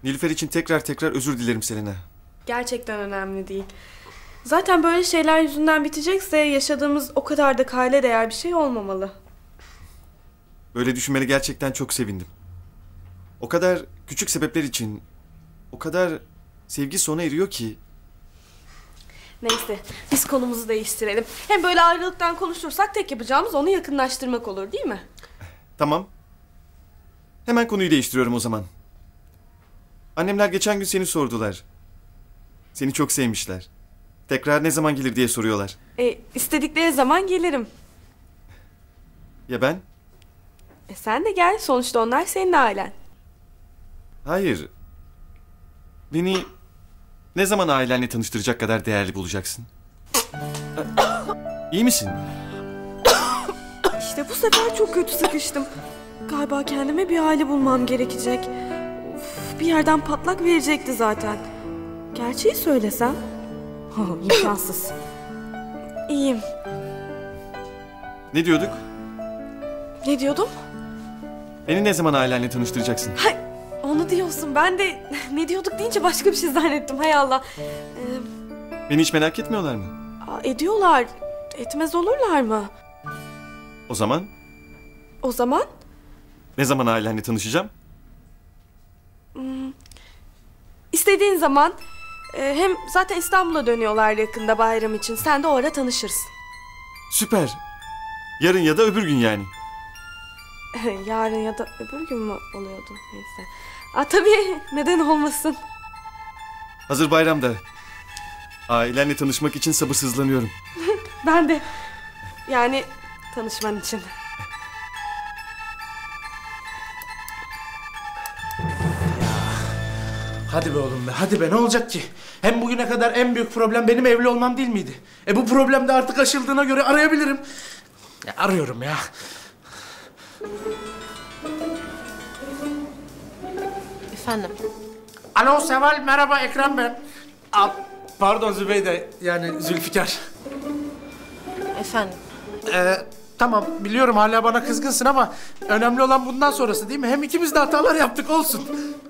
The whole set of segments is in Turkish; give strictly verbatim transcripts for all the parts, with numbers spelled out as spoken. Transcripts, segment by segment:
Nilüfer için tekrar tekrar özür dilerim Selena. Gerçekten önemli değil. Zaten böyle şeyler yüzünden bitecekse yaşadığımız o kadar da kale değer bir şey olmamalı. Böyle düşünmene gerçekten çok sevindim. O kadar küçük sebepler için o kadar sevgi sona eriyor ki. Neyse biz konumuzu değiştirelim. Hem böyle ayrılıktan konuşursak tek yapacağımız onu yakınlaştırmak olur değil mi? Tamam. Hemen konuyu değiştiriyorum o zaman. Annemler geçen gün seni sordular. Seni çok sevmişler. Tekrar ne zaman gelir diye soruyorlar. E, istedikleri zaman gelirim. Ya ben? E sen de gel. Sonuçta onlar senin ailen. Hayır. Beni ne zaman ailenle tanıştıracak kadar değerli bulacaksın? İyi misin? İşte bu sefer çok kötü sıkıştım. Galiba kendime bir aile bulmam gerekecek. Of, bir yerden patlak verecekti zaten. Gerçeği söylesem? Oh, imkansız. İyiyim. Ne diyorduk? Ne diyordum? Beni ne zaman ailenle tanıştıracaksın? Hay, onu diyorsun. Ben de ne diyorduk deyince başka bir şey zannettim. Hay Allah. Ee, Beni hiç merak etmiyorlar mı? aa, ediyorlar. Etmez olurlar mı? O zaman? O zaman? Ne zaman ailenle tanışacağım? Hmm, istediğin zaman. Ee, hem zaten İstanbul'a dönüyorlar yakında bayram için. Sen de o ara tanışırsın. Süper. Yarın ya da öbür gün yani. Yarın ya da öbür gün mü oluyordu? Neyse. Aa, tabii. Neden olmasın? Hazır bayramda. Ailenle tanışmak için sabırsızlanıyorum. Ben de. Yani tanışman için. Hadi be oğlum be, hadi be, ne olacak ki? Hem bugüne kadar en büyük problem benim evli olmam değil miydi? E bu problem de artık aşıldığına göre arayabilirim. Ya arıyorum ya. Efendim? Alo Seval, merhaba, Ekrem ben. Aa, pardon Zübeyde, yani Zülfikar. Efendim? Ee, tamam, biliyorum hala bana kızgınsın ama önemli olan bundan sonrası değil mi? Hem ikimiz de hatalar yaptık, olsun.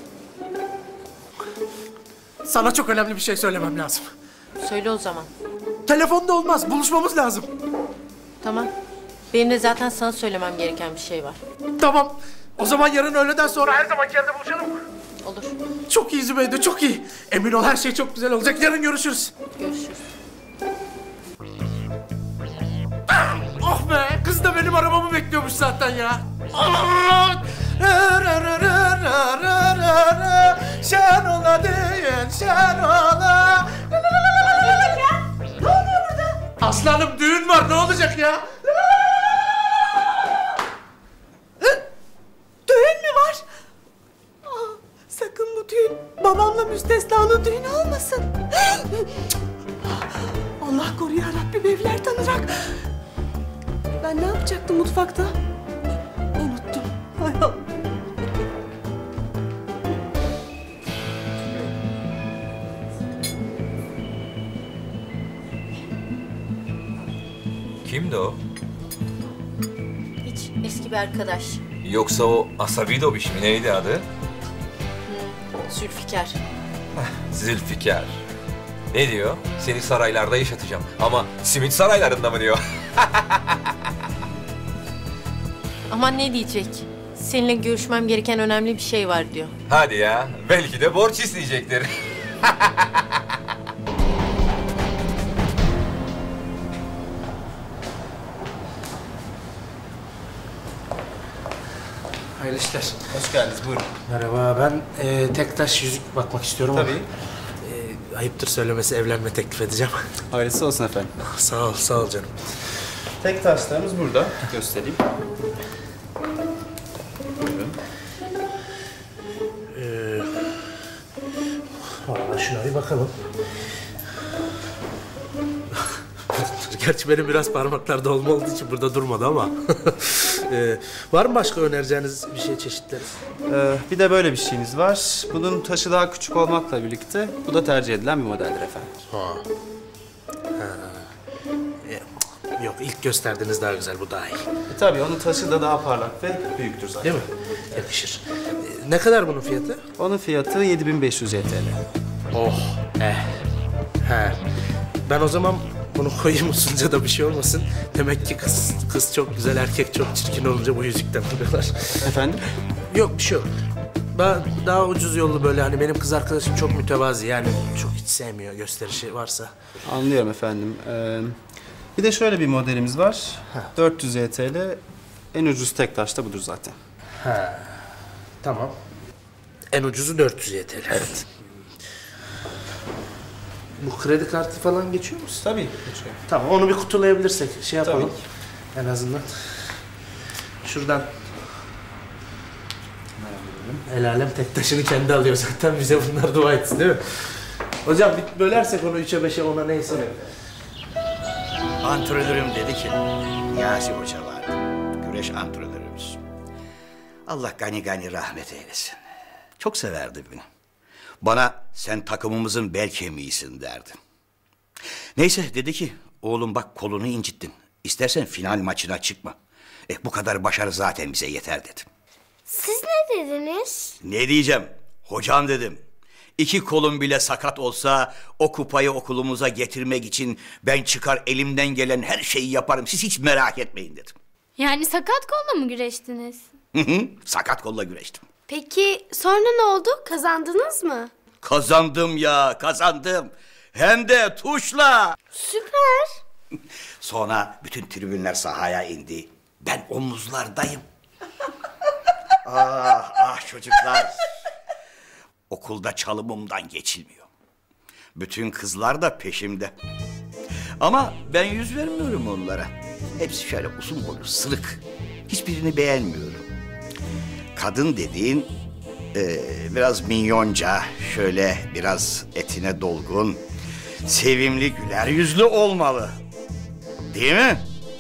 Sana çok önemli bir şey söylemem lazım. Söyle o zaman. Telefonda olmaz, buluşmamız lazım. Tamam. Benim de zaten sana söylemem gereken bir şey var. Tamam, o zaman yarın öğleden sonra her zamanki yerde buluşalım mı? Olur. Çok iyi Zübeyde, çok iyi. Emin ol her şey çok güzel olacak. Yarın görüşürüz. Görüşürüz. Oh be! Kız da benim arabamı bekliyormuş zaten ya. Şen ola düğün, şen ola. Ne oluyor burada? Aslanım düğün var, ne olacak ya? Düğün mü var? Aa, sakın bu düğün babamla müstesnanın düğünü olmasın. Allah koru ya Rabbim, evler tanırak. Ben ne yapacaktım mutfakta? Unuttum. Hay Allah. Kimdi o? Hiç, eski bir arkadaş. Yoksa o asabi dobiş mi? Neydi adı? Zülfikar. Zülfikar. Ne diyor? Seni saraylarda yaşatacağım. Ama simit saraylarında mı diyor? Aman ne diyecek? Seninle görüşmem gereken önemli bir şey var diyor. Hadi ya. Belki de borç isteyecektir. Hayırlı işler. Hoş geldiniz, buyurun. Merhaba, ben e, tek taş yüzük bakmak istiyorum Tabii. ama... E, ayıptır söylemesi, evlenme teklif edeceğim. Hayırlısı olsun efendim. Sağ ol, sağ ol canım. Tek taşlarımız burada. Göstereyim. Buyurun. Ee, Valla şuna bir bakalım. Gerçi benim biraz parmaklar dolma olduğu için burada durmadı ama. ee, var mı başka önereceğiniz bir şey, çeşitleri? Ee, bir de böyle bir şeyiniz var. Bunun taşı daha küçük olmakla birlikte bu da tercih edilen bir modeldir efendim. Ha. Ha. E, yok, ilk gösterdiğiniz daha güzel, bu daha iyi. E, tabii onun taşı da daha parlak ve büyüktür zaten. Değil mi? Yakışır. Ee, Ne kadar bunun fiyatı? Onun fiyatı yedi bin beş yüz Y T L. Oh, eh. He. Ben o zaman bunu koyayım usulca da bir şey olmasın. Demek ki kız kız çok güzel, erkek çok çirkin olunca bu yüzükten vuruyorlar. Efendim? Yok bir şey yok. Ben daha ucuz yollu böyle hani benim kız arkadaşım çok mütevazi yani çok hiç sevmiyor gösterişi varsa. Anlıyorum efendim. Ee, bir de şöyle bir modelimiz var. dört yüz Y T L. En ucuz tek taş da budur zaten. Tamam. En ucuzu dört yüz Y T L. Evet. Bu kredi kartı falan geçiyor mu? Tabii. Geçiyor. Tamam onu bir kutulayabilirsek şey yapalım. Tabii. En azından. Şuradan. El alem tek taşını kendi alıyor zaten bize bunlar dua etsin değil mi? Hocam bir bölersek onu üçe beşe ona neyse. Antrenörüm dedi ki, Niyazi Hoca vardı, güreş antrenörümüz. Allah gani gani rahmet eylesin. Çok severdi beni. Bana sen takımımızın bel kemiğisin derdi. Neyse dedi ki, oğlum bak kolunu incittin. İstersen final maçına çıkma. Eh bu kadar başarı zaten bize yeter dedim. Siz ne dediniz? Ne diyeceğim? Hocam dedim. İki kolum bile sakat olsa o kupayı okulumuza getirmek için ben çıkar elimden gelen her şeyi yaparım. Siz hiç merak etmeyin dedim. Yani sakat kolla mı güreştiniz? Hı hı, sakat kolla güreştim. Peki sonra ne oldu? Kazandınız mı? Kazandım ya, kazandım. Hem de tuşla. Süper. Sonra bütün tribünler sahaya indi. Ben omuzlardayım. ah ah çocuklar. Okulda çalımımdan geçilmiyor. Bütün kızlar da peşimde. Ama ben yüz vermiyorum onlara. Hepsi şöyle uzun boylu, sırık. Hiçbirini beğenmiyorum. Kadın dediğin e, biraz minyonca, şöyle biraz etine dolgun, sevimli, güler yüzlü olmalı. Değil mi?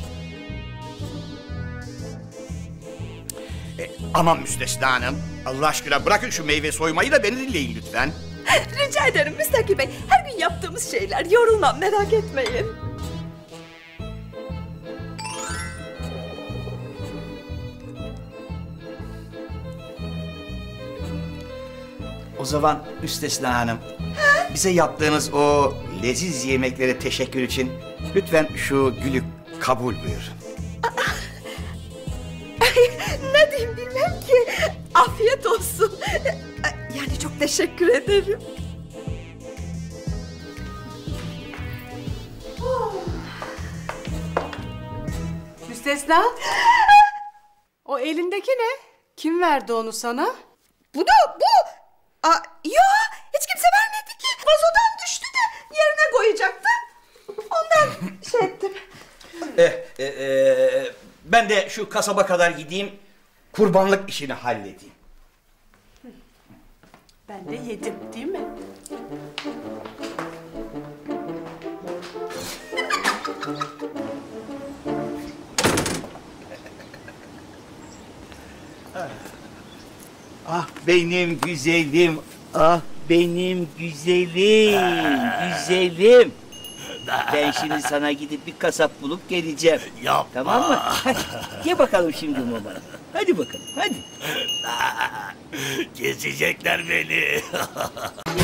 E, aman Müstesna Hanım, Allah aşkına bırakın şu meyve soymayı da beni dinleyin lütfen. Rica ederim Müstakil Bey. Her gün yaptığımız şeyler. Yorulmam, merak etmeyin. O zaman Müstesna Hanım, bize yaptığınız o leziz yemeklere teşekkür için lütfen şu gülü kabul buyurun. Ne diyeyim bilmem ki. Afiyet olsun. Yani çok teşekkür ederim. Müstesna. O elindeki ne? Kim verdi onu sana? Bu da bu. Aa, yok hiç kimse vermedi ki. Vazodan düştü de yerine koyacaktı. Ondan şey ettim. Eh, eh, eh, ben de şu kasaba kadar gideyim, kurbanlık işini halledeyim. Ben de yedim değil mi? Ah benim güzelim, ah benim güzelim, güzelim. Ben şimdi sana gidip bir kasap bulup geleceğim. Yapma. Tamam mı? Hadi ye bakalım şimdi mama. Hadi bakalım, hadi. Kesecekler beni.